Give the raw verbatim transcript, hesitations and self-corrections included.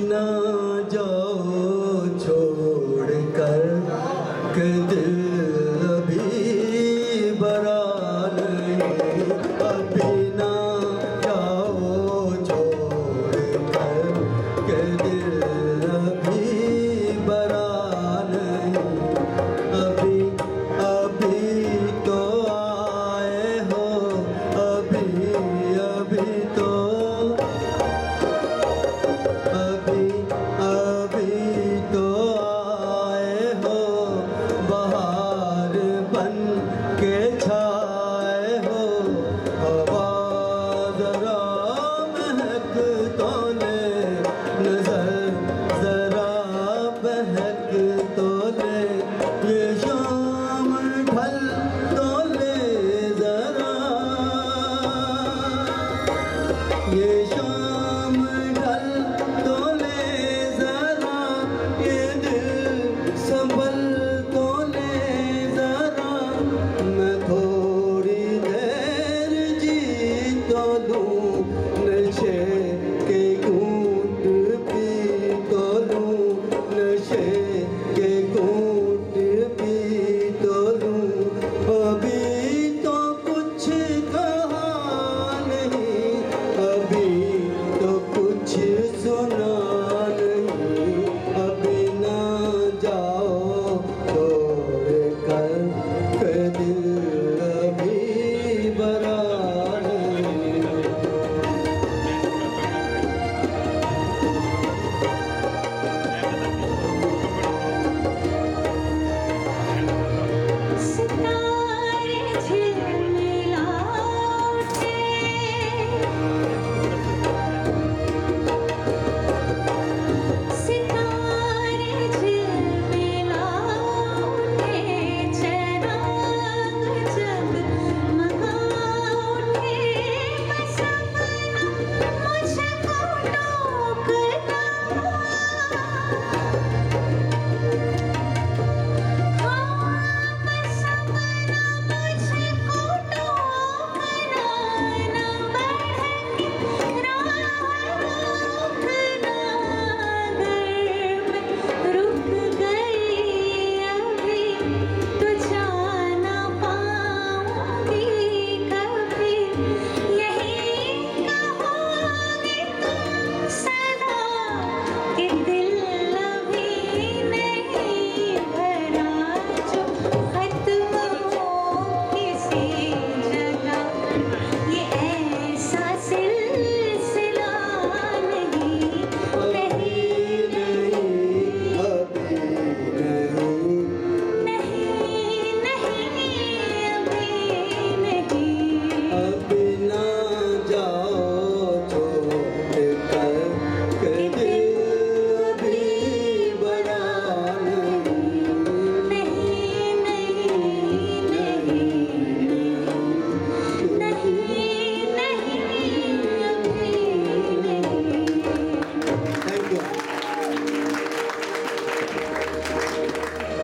ना जाओ छोड़ कर के दिल अभी बरा नहीं, अभी ना जाओ छोड़ कर के दिल अभी बरा नहीं, अभी अभी तो आए हो, अभी अभी तो अभी अभी तो आए हो, बहार बन के छाए हो, हवा जरा महक तो ले, नजर जरा बहक तो ले, ये शाम ढल तो ले जरा, ये शाम ढल तो ले जरा, ये दिल संभल तो ले जरा, मैं थोड़ी देर जी तो लूं, नशे के घूंट पी तो लूं, नशे के घूंट पी तो लूं, अभी तो कुछ कहा नहीं, अभी तो कुछ सुना